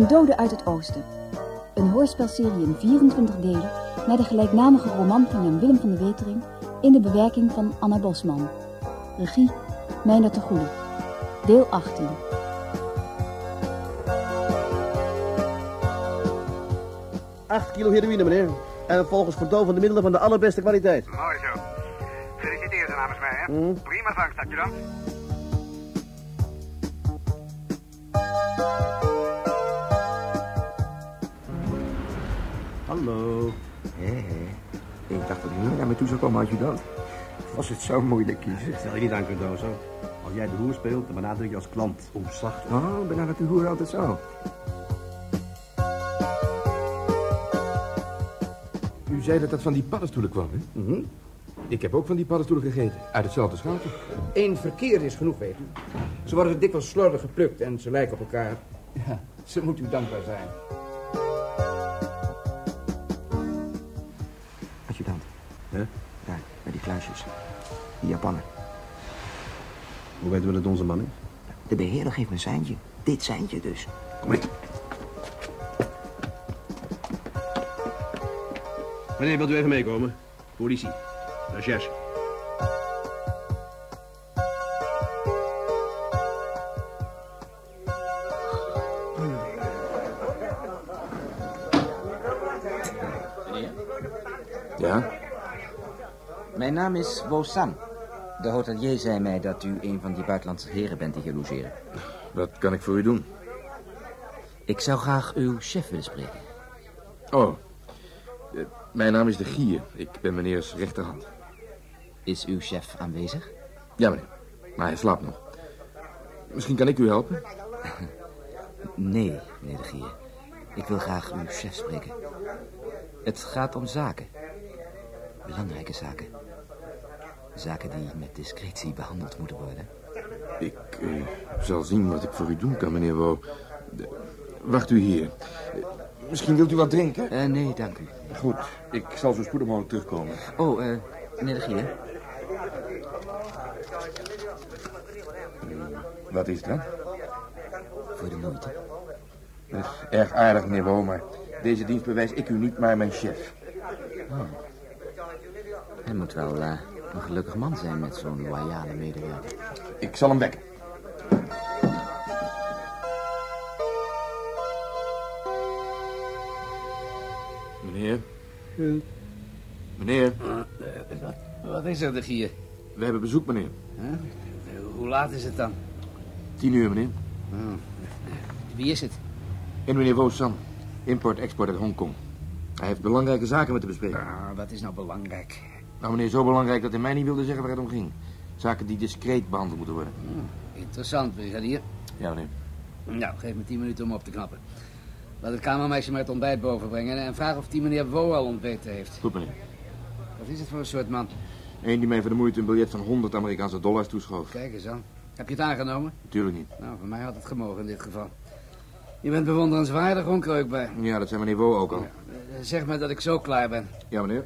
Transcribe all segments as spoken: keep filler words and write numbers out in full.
De Dode uit het Oosten. Een hoorspelserie in vierentwintig delen naar de gelijknamige roman van Jan Willem van de Wetering in de bewerking van Anna Bosman. Regie Meijner te Goede. Deel achttien. acht kilo heroïne, meneer. En volgens verdovende middelen van de allerbeste kwaliteit. Mooi zo. Gefeliciteerd namens mij, hè. Mm. Prima vangst, adjudant. Hallo. Hé, hé. Ik dacht dat hij niet naar me toe zou komen, adjudant. Was het zo moeilijk kiezen? Stel je niet aan, Cardozo. Als jij de hoer speelt, dan benadruk je als klant. Omslachtig. Oh, benadert uw hoer altijd zo? U zei dat dat van die paddenstoelen kwam, hè? Mm-hmm. Ik heb ook van die paddenstoelen gegeten. Uit hetzelfde schaapje. Eén verkeer is genoeg, weet u. Ze worden dikwijls slordig geplukt en ze lijken op elkaar. Ja, ze moet u dankbaar zijn. Adjudant. Hè? Daar, bij die kluisjes. Die Japaner. Hoe weten we dat onze man is? De beheerder geeft me een seintje. Dit seintje dus. Kom mee. Meneer, wilt u even meekomen? Politie. Recherche. Ja? Mijn naam is Wo-san. De hotelier zei mij dat u een van die buitenlandse heren bent die hier logeren. Wat kan ik voor u doen? Ik zou graag uw chef willen spreken. Oh. Uh, mijn naam is de Gier. Ik ben meneers rechterhand. Is uw chef aanwezig? Ja, meneer. Maar hij slaapt nog. Misschien kan ik u helpen? Nee, meneer de Gier. Ik wil graag uw chef spreken. Het gaat om zaken. Belangrijke zaken. Zaken die met discretie behandeld moeten worden. Ik uh, zal zien wat ik voor u doen kan, meneer Wo. De... Wacht u hier. Uh, misschien wilt u wat drinken? Uh, nee, dank u. Goed, ik zal zo spoedig mogelijk terugkomen. Oh, uh, meneer de Gier. Uh, wat is dat? Voor de moeite. Dat is erg aardig, meneer Wo, maar deze dienst bewijs ik u niet, maar mijn chef. Oh. Hij moet wel uh, een gelukkig man zijn met zo'n loyale medewerker. Ik zal hem wekken. Meneer? Hm. Meneer? Uh, wat, wat is er, de Gier? We hebben bezoek, meneer. Huh? Hoe laat is het dan? Tien uur, meneer. Oh. Wie is het? En meneer Wo-san. Import-export uit Hongkong. Hij heeft belangrijke zaken met te bespreken. Ah, wat is nou belangrijk? Nou, meneer, zo belangrijk dat hij mij niet wilde zeggen waar het om ging. Zaken die discreet behandeld moeten worden. Hmm, interessant, brigadier. Ja, meneer. Nou, geef me tien minuten om op te knappen. Laat het kamermeisje maar het ontbijt boven brengen en vraag of die meneer Wo al ontbeten heeft. Goed, meneer. Wat is het voor een soort man? Eén die mij voor de moeite een biljet van honderd Amerikaanse dollars toeschoof. Kijk eens aan. Heb je het aangenomen? Natuurlijk niet. Nou, voor mij had het gemogen in dit geval. Je bent bewonderenswaardig onkreukbaar. Ja, dat zei meneer Wo ook al. Ja, zeg maar dat ik zo klaar ben. Ja, meneer.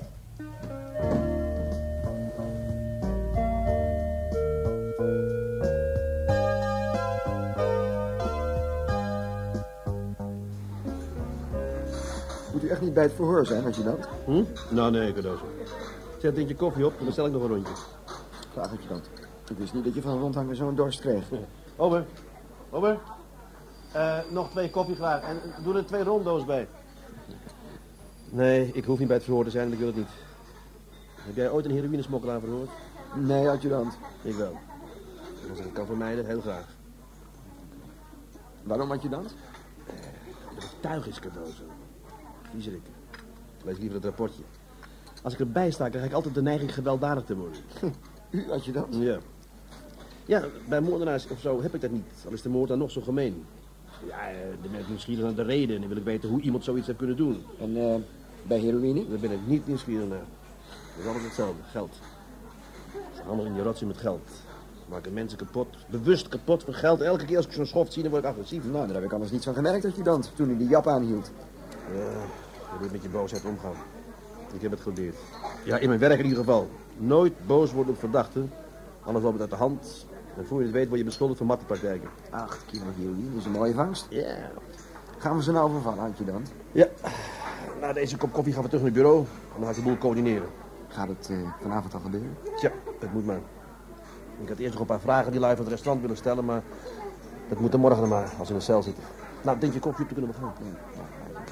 Moet u echt niet bij het verhoor zijn, adjudant? Hm? Nou, nee, Cardozo. Zet een tintje koffie op en dan stel ik nog een rondje. Graag, adjudant. Ik wist niet dat je van rondhangen zo'n dorst kreeg. Ober. Ober. Uh, nog twee koffie graag. En doe er twee rondo's bij. Nee, ik hoef niet bij het verhoor te zijn en ik wil het niet. Heb jij ooit een heroïnesmokkelaar verhoord? Nee, adjudant. Ik wel. Als ik het kan vermijden, heel graag. Waarom, adjudant? Uh, de getuige is Cardozo. Viezerik. Lees liever het rapportje. Als ik erbij sta, krijg ik altijd de neiging gewelddadig te worden. U, adjudant? Ja. Ja, bij moordenaars of zo heb ik dat niet. Al is de moord dan nog zo gemeen. Ja, dan ben ik nieuwsgierig naar de reden. En dan wil ik weten hoe iemand zoiets heeft kunnen doen. En uh, bij heroïne? Daar ben ik niet nieuwsgierig naar. Dat is altijd hetzelfde. Geld. Ze handelen in die rotzooi met geld. Ze maken mensen kapot. Bewust kapot voor geld. Elke keer als ik zo'n schoft zie, dan word ik agressief. Nou, daar heb ik anders niets van gemerkt, adjudant. Toen u die jap aanhield. Ja, je moet met je boosheid omgaan. Ik heb het geleerd. Ja, in mijn werk in ieder geval. Nooit boos worden op verdachten. Anders loopt het uit de hand. En voor je het weet word je beschuldigd van martelpraktijken. Acht kilo heroïne, dat is een mooie vangst. Ja. Gaan we ze nou vervallen, adjudant? Ja. Na deze kop koffie gaan we terug naar het bureau. En dan ga ik de boel coördineren. Gaat het uh, vanavond al gebeuren? Tja, dat moet maar. Ik had eerst nog een paar vragen die lui van het restaurant willen stellen, maar dat moet er morgen nog maar, als we in de cel zitten. Nou, denk je koffie op te kunnen begaan? Ja.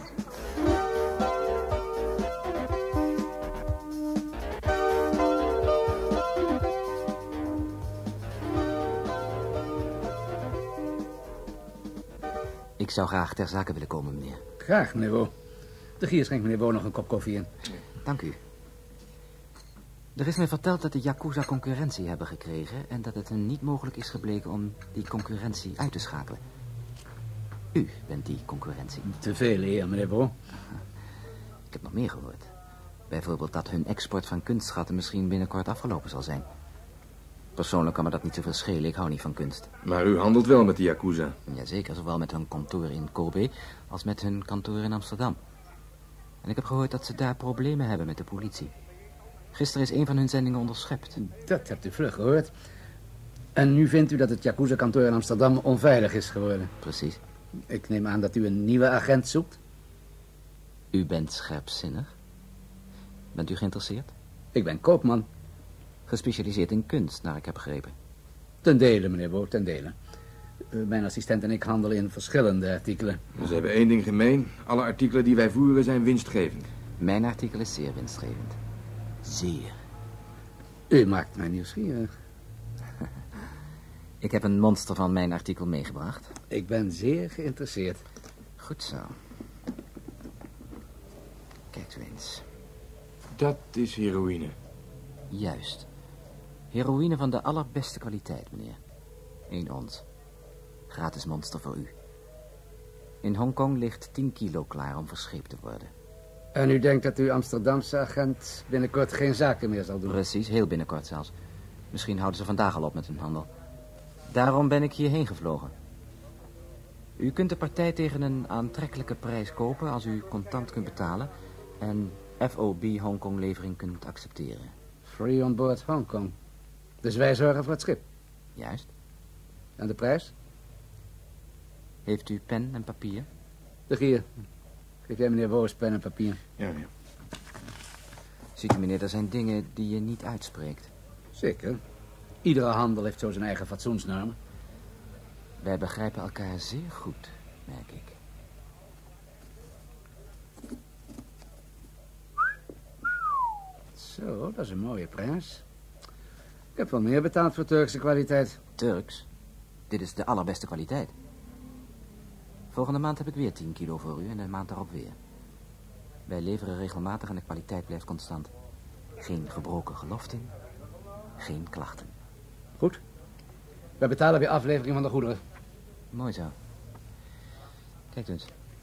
Ik zou graag ter zake willen komen, meneer. Graag, meneer Wo. De gier schenkt meneer Wo nog een kop koffie in. Dank u. Er is mij verteld dat de Yakuza concurrentie hebben gekregen en dat het hen niet mogelijk is gebleken om die concurrentie uit te schakelen. U bent die concurrentie. Te veel eer, meneer Wo. Ik heb nog meer gehoord. Bijvoorbeeld dat hun export van kunstschatten misschien binnenkort afgelopen zal zijn. Persoonlijk kan me dat niet zoveel schelen, ik hou niet van kunst. Maar u handelt wel met de Yakuza. Jazeker, zowel met hun kantoor in Kobe als met hun kantoor in Amsterdam. En ik heb gehoord dat ze daar problemen hebben met de politie. Gisteren is een van hun zendingen onderschept. Dat hebt u vlug gehoord. En nu vindt u dat het Yakuza-kantoor in Amsterdam onveilig is geworden. Precies. Ik neem aan dat u een nieuwe agent zoekt. U bent scherpzinnig. Bent u geïnteresseerd? Ik ben koopman. Gespecialiseerd in kunst, naar ik heb begrepen. Ten dele, meneer Bo, ten dele. Uh, mijn assistent en ik handelen in verschillende artikelen. Ze hebben één ding gemeen. Alle artikelen die wij voeren zijn winstgevend. Mijn artikel is zeer winstgevend. Zeer. U maakt mij nieuwsgierig. Ik heb een monster van mijn artikel meegebracht. Ik ben zeer geïnteresseerd. Goed zo. Kijk eens. Dat is heroïne. Juist. Heroïne van de allerbeste kwaliteit, meneer. Eén ons. Gratis monster voor u. In Hongkong ligt tien kilo klaar om verscheept te worden. En u denkt dat uw Amsterdamse agent binnenkort geen zaken meer zal doen? Precies, heel binnenkort zelfs. Misschien houden ze vandaag al op met hun handel. Daarom ben ik hierheen gevlogen. U kunt de partij tegen een aantrekkelijke prijs kopen als u contant kunt betalen en F O B Hongkong levering kunt accepteren. Free on board Hongkong. Dus wij zorgen voor het schip. Juist. En de prijs? Heeft u pen en papier? De gier. Geef jij meneer Woos pen en papier. Ja, ja. Ziet u, meneer, er zijn dingen die je niet uitspreekt. Zeker. Iedere handel heeft zo zijn eigen fatsoensnormen. Wij begrijpen elkaar zeer goed, merk ik. Zo, dat is een mooie prijs. Ik heb wel meer betaald voor Turkse kwaliteit. Turks? Dit is de allerbeste kwaliteit. Volgende maand heb ik weer tien kilo voor u en de maand daarop weer. Wij leveren regelmatig en de kwaliteit blijft constant. Geen gebroken geloften, geen klachten. Goed. Wij betalen weer aflevering van de goederen. Mooi zo. Kijk eens.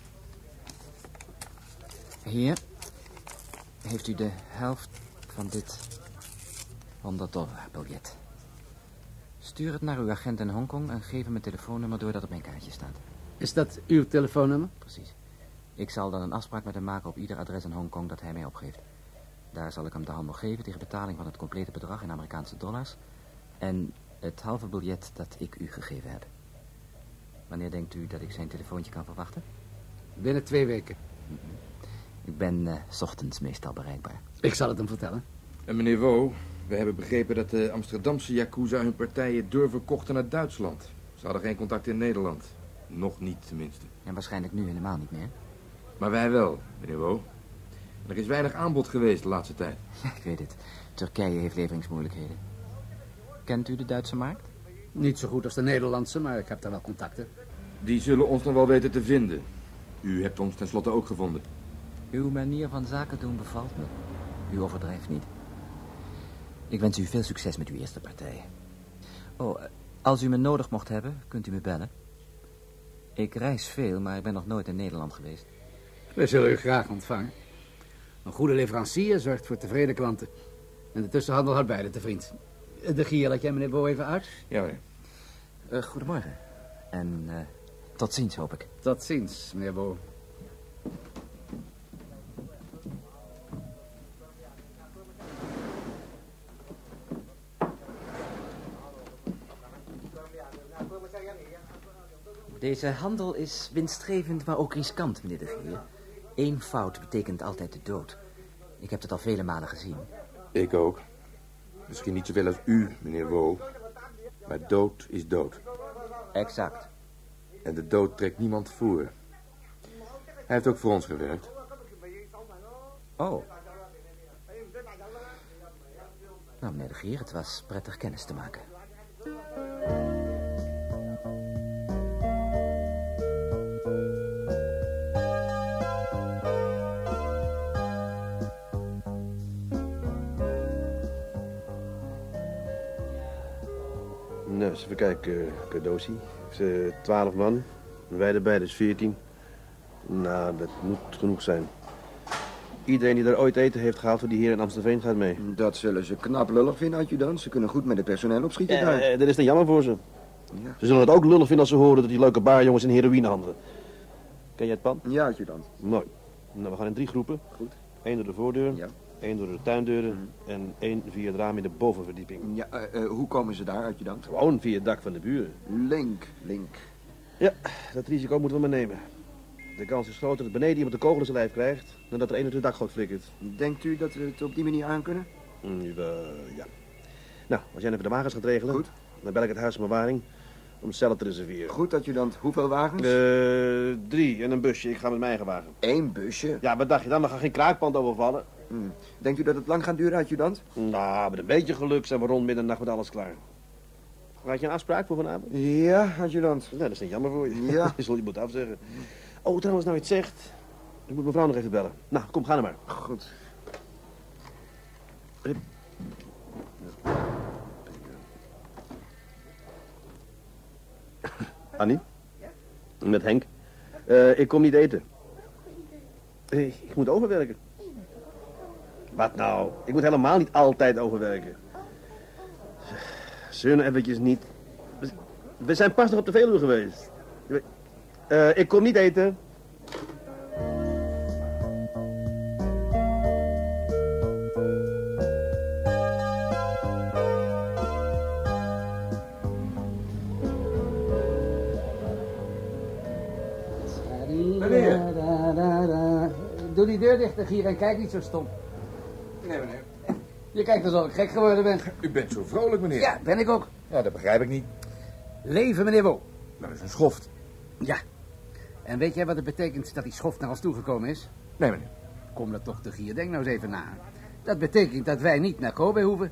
Hier heeft u de helft van dit honderd dollar biljet. Stuur het naar uw agent in Hongkong en geef hem een telefoonnummer door dat op mijn kaartje staat. Is dat uw telefoonnummer? Precies. Ik zal dan een afspraak met hem maken op ieder adres in Hongkong dat hij mij opgeeft. Daar zal ik hem de handel geven tegen betaling van het complete bedrag in Amerikaanse dollars en het halve biljet dat ik u gegeven heb. Wanneer denkt u dat ik zijn telefoontje kan verwachten? Binnen twee weken. Ik ben uh, 's ochtends meestal bereikbaar. Ik zal het hem vertellen. En meneer Wo, we hebben begrepen dat de Amsterdamse Yakuza hun partijen doorverkochten naar Duitsland. Ze hadden geen contact in Nederland. Nog niet, tenminste. En waarschijnlijk nu helemaal niet meer. Maar wij wel, meneer Wo. Er is weinig aanbod geweest de laatste tijd. Ja, ik weet het. Turkije heeft leveringsmoeilijkheden. Kent u de Duitse markt? Niet zo goed als de Nederlandse, maar ik heb daar wel contacten. Die zullen ons dan wel weten te vinden. U hebt ons tenslotte ook gevonden. Uw manier van zaken doen bevalt me. U overdrijft niet. Ik wens u veel succes met uw eerste partij. Oh, als u me nodig mocht hebben, kunt u me bellen. Ik reis veel, maar ik ben nog nooit in Nederland geweest. Wij zullen u graag ontvangen. Een goede leverancier zorgt voor tevreden klanten. En de tussenhandel houdt beide te vriend. De gier, laat jij meneer Bo even uit? Ja, meneer. Uh, goedemorgen. En uh, tot ziens, hoop ik. Tot ziens, meneer Bo. Deze handel is winstgevend, maar ook riskant, meneer de Gier. Eén fout betekent altijd de dood. Ik heb dat al vele malen gezien. Ik ook. Misschien niet zoveel als u, meneer Wo. Maar dood is dood. Exact. En de dood trekt niemand voor. Hij heeft ook voor ons gewerkt. Oh. Nou, meneer de Gier, het was prettig kennis te maken. Nou, eens even kijken, uh, Cardosi. Heeft twaalf man. Wij erbij, dus veertien. Nou, dat moet genoeg zijn. Iedereen die daar ooit eten heeft gehaald voor die hier in Amstelveen gaat mee. Dat zullen ze knap lullig vinden, adjudant. Ze kunnen goed met het personeel opschieten daar. Eh, dat is dan jammer voor ze. Ja. Ze zullen het ook lullig vinden als ze horen dat die leuke baarjongens in heroïne handelen. Ken jij het pand? Ja, adjudant. Mooi. Nou, we gaan in drie groepen. Goed. Eén door de voordeur, Ja. één door de tuindeuren en één via het raam in de bovenverdieping. Ja, uh, uh, hoe komen ze daar, adjudant? Gewoon via het dak van de buren. Link, link. Ja, dat risico moeten we maar nemen. De kans is groter dat beneden iemand de kogel in zijn lijf krijgt dan dat er een uit het dakgoot flikkert. Denkt u dat we het op die manier aan kunnen? Mm, uh, ja. Nou, als jij even de wagens gaat regelen, Goed. Dan bel ik het huis van bewaring om cellen te reserveren. Goed, adjudant. Hoeveel wagens? Uh, drie en een busje. Ik ga met mijn eigen wagen. Eén busje. Ja, wat dacht je dan? We gaan geen kraakpand overvallen. Hmm. Denkt u dat het lang gaat duren, adjudant? Nou, met een beetje geluk zijn we rond middernacht met alles klaar. Had je een afspraak voor vanavond? Ja, adjudant. Nou, dat is niet jammer voor je. Ja. Je zult je moeten afzeggen. Oh, trouwens, nou je het zegt. Ik moet mevrouw nog even bellen. Nou, kom, ga er maar. Goed. Annie? Met Henk? Uh, ik kom niet eten. Hey, ik moet overwerken. Wat nou? Ik moet helemaal niet altijd overwerken. Zullen we eventjes niet... We zijn pas nog op de Veluwe geweest. Uh, ik kom niet eten. Meneer. Doe die deur dicht, hier, en kijk niet zo stom. Nee, meneer. Je kijkt alsof ik gek geworden ben. U bent zo vrolijk, meneer. Ja, ben ik ook. Ja, dat begrijp ik niet. Leven, meneer Wo. Dat is een schoft. Ja. En weet jij wat het betekent dat die schoft naar ons toegekomen is? Nee, meneer. Kom dat toch te gier, denk nou eens even na. Dat betekent dat wij niet naar Kobe hoeven.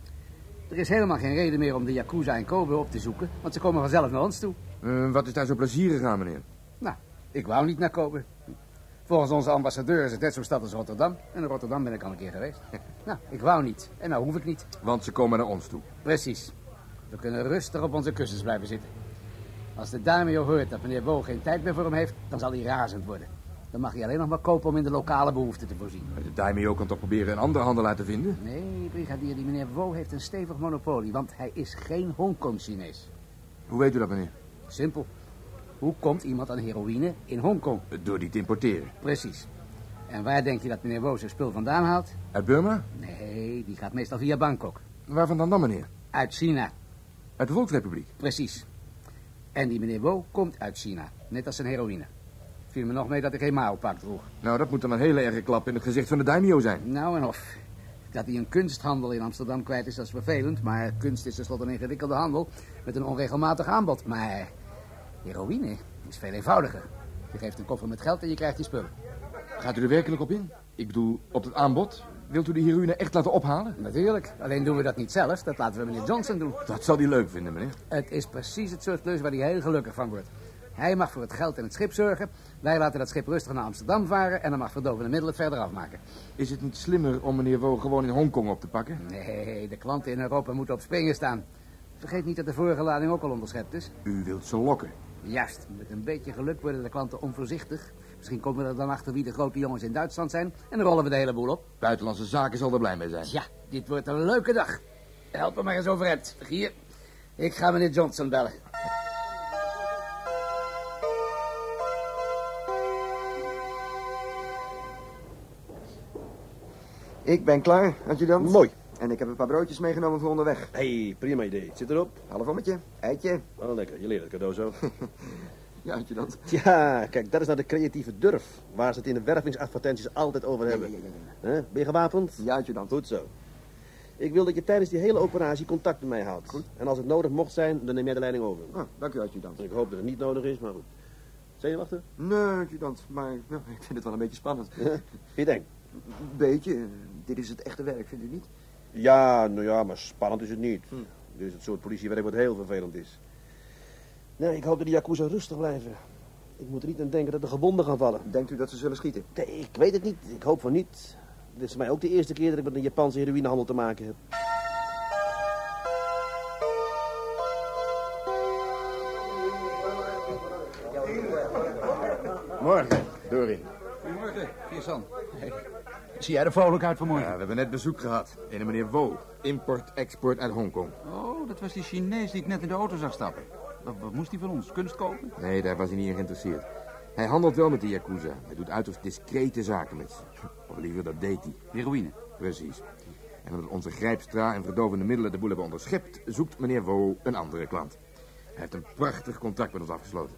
Er is helemaal geen reden meer om de Yakuza in Kobe op te zoeken, want ze komen vanzelf naar ons toe. Uh, wat is daar zo plezierig aan, meneer? Nou, ik wou niet naar Kobe. Volgens onze ambassadeur is het net zo'n stad als Rotterdam. En in Rotterdam ben ik al een keer geweest. Nou, ik wou niet. En nou hoef ik niet. Want ze komen naar ons toe. Precies. We kunnen rustig op onze kussens blijven zitten. Als de daimyo hoort dat meneer Wo geen tijd meer voor hem heeft, dan zal hij razend worden. Dan mag hij alleen nog maar kopen om in de lokale behoeften te voorzien. Maar de daimyo kan toch proberen een andere handelaar te vinden? Nee, brigadier, die meneer Wo heeft een stevig monopolie, want hij is geen Hongkong-Chinees. Hoe weet u dat, meneer? Simpel. Hoe komt iemand aan heroïne in Hongkong? Door die te importeren. Precies. En waar denk je dat meneer Wo zijn spul vandaan haalt? Uit Burma? Nee, die gaat meestal via Bangkok. Waarvan dan dan, meneer? Uit China. Uit de Volksrepubliek? Precies. En die meneer Wo komt uit China. Net als zijn heroïne. Viel me nog mee dat ik geen Mao-pak droeg. Nou, dat moet dan een hele erge klap in het gezicht van de daimyo zijn. Nou en of. Dat hij een kunsthandel in Amsterdam kwijt is, dat is vervelend. Maar kunst is tenslotte een ingewikkelde handel met een onregelmatig aanbod. Maar heroïne is veel eenvoudiger. Je geeft een koffer met geld en je krijgt die spullen. Gaat u er werkelijk op in? Ik bedoel, op het aanbod? Wilt u de heroïne echt laten ophalen? Natuurlijk. Alleen doen we dat niet zelf. Dat laten we meneer Johnson doen. Dat zal hij leuk vinden, meneer. Het is precies het soort klus waar hij heel gelukkig van wordt. Hij mag voor het geld en het schip zorgen. Wij laten dat schip rustig naar Amsterdam varen en dan mag verdovende middelen het verder afmaken. Is het niet slimmer om meneer Wo gewoon in Hongkong op te pakken? Nee, de klanten in Europa moeten op springen staan. Vergeet niet dat de vorige lading ook al onderschept is. U wilt ze lokken. Juist, met een beetje geluk worden de klanten onvoorzichtig. Misschien komen we er dan achter wie de grote jongens in Duitsland zijn en dan rollen we de hele boel op. Buitenlandse Zaken zal er blij mee zijn. Ja, dit wordt een leuke dag. Help me maar eens overeind. Hier, ik ga meneer Johnson bellen. Ik ben klaar, adjudant. Mooi. En ik heb een paar broodjes meegenomen voor onderweg. Hey, prima idee. Het zit erop. Half ommetje, eitje. Oh, lekker. Je leert het cadeau zo. Ja, adjudant. Ja, kijk, dat is nou de creatieve durf. Waar ze het in de wervingsadvertenties altijd over hebben. Ja, ja, ja, ja. Hè? Ben je gewapend? Ja, adjudant. Goed zo. Ik wil dat je tijdens die hele operatie contact met mij houdt. Goed. En als het nodig mocht zijn, dan neem jij de leiding over. Ah, dank u, adjudant. Ik hoop dat het niet nodig is, maar goed. Zenuwachtig? Nee, adjudant, maar nou, ik vind het wel een beetje spannend. Je denkt? Een beetje. Dit is het echte werk, vindt u niet? Ja, nou ja, maar spannend is het niet. Hm. Dit is het soort politiewerk wat heel vervelend is. Nee, ik hoop dat die Yakuza rustig blijven. Ik moet er niet aan denken dat er gewonden gaan vallen. Denkt u dat ze zullen schieten? Nee, ik weet het niet. Ik hoop van niet. Dit is voor mij ook de eerste keer dat ik met een Japanse heroïnehandel te maken heb. Morgen, Dorin. Goedemorgen, Giersan. Hey. Zie jij er vrolijk uit vanmorgen? Ja, we hebben net bezoek gehad. Een meneer Wo, import-export uit Hongkong. Oh, dat was die Chinees die ik net in de auto zag stappen. Wat, wat moest hij van ons? Kunst kopen? Nee, daar was hij niet in geïnteresseerd. Hij handelt wel met de Yakuza. Hij doet uiterst discrete zaken met ze. Of liever, dat deed hij. Heroïne. Precies. En omdat onze grijpstra en verdovende middelen de boel hebben onderschept, zoekt meneer Wo een andere klant. Hij heeft een prachtig contract met ons afgesloten.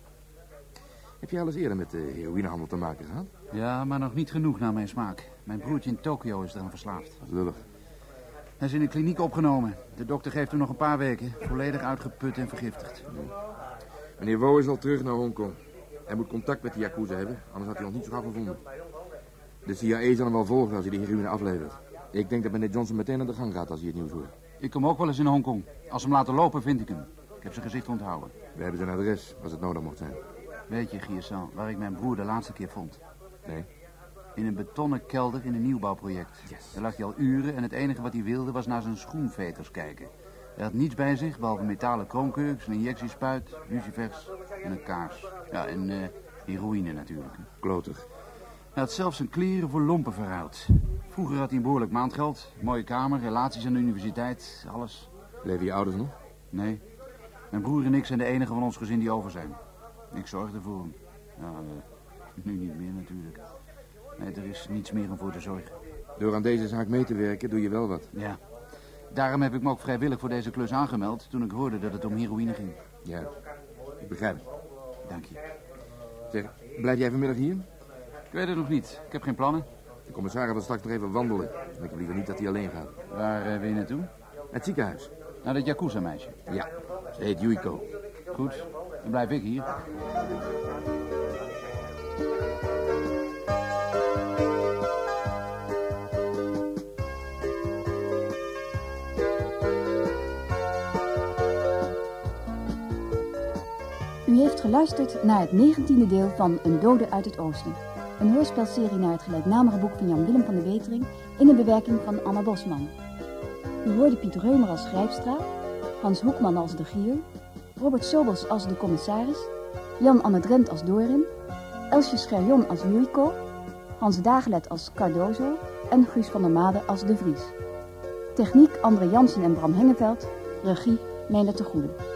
Heb je al eens eerder met de heroïnehandel te maken gehad? Ja, maar nog niet genoeg naar mijn smaak. Mijn broertje in Tokio is eraan verslaafd. Dat is lullig. Hij is in een kliniek opgenomen. De dokter geeft hem nog een paar weken. Volledig uitgeput en vergiftigd. Meneer Wo is al terug naar Hongkong. Hij moet contact met de Yakuza hebben, anders had hij ons niet zo gauw gevonden. De C I A zal hem wel volgen als hij de heroïne aflevert. Ik denk dat meneer Johnson meteen aan de gang gaat als hij het nieuws hoort. Ik kom ook wel eens in Hongkong. Als ze hem laten lopen, vind ik hem. Ik heb zijn gezicht onthouden. We hebben zijn adres, als het nodig mocht zijn. Weet je, Giersan, waar ik mijn broer de laatste keer vond? Nee? In een betonnen kelder in een nieuwbouwproject. Yes. Daar lag hij al uren en het enige wat hij wilde was naar zijn schoenveters kijken. Hij had niets bij zich, behalve metalen kroonkurks, een injectiespuit, lucifers en een kaars. Ja, en uh, heroïne natuurlijk. Klotig. Hij had zelfs zijn kleren voor lompen verruild. Vroeger had hij een behoorlijk maandgeld, mooie kamer, relaties aan de universiteit, alles. Leven je ouders nog? Nee, mijn broer en ik zijn de enige van ons gezin die over zijn. Ik zorgde voor hem. Ja, uh, nu niet meer natuurlijk. Nee, er is niets meer om voor te zorgen. Door aan deze zaak mee te werken doe je wel wat. Ja, daarom heb ik me ook vrijwillig voor deze klus aangemeld toen ik hoorde dat het om heroïne ging. Ja, ik begrijp het. Dank je. Zeg, blijf jij vanmiddag hier? Ik weet het nog niet. Ik heb geen plannen. De commissaris wil straks nog even wandelen. Ik heb liever niet dat hij alleen gaat. Waar uh, wil je naartoe? Het ziekenhuis. Naar dat Yakuza-meisje. Ja, ze heet Yuiko. Goed, dan blijf ik hier. U heeft geluisterd naar het negentiende deel van Een dode uit het oosten. Een hoorspelserie naar het gelijknamige boek van Jan Willem van de Wetering in de bewerking van Anna Bosman. U hoorde Piet Reumer als Grijpstra, Hans Hoekman als de Gier, Robert Sobels als de commissaris, Jan-Anne Drent als Dorin, Elsje Scherjon als Yuiko, Hans Dagelet als Cardozo en Guus van der Made als De Vries. Techniek André Jansen en Bram Hengeveld, regie Meijner te Goede.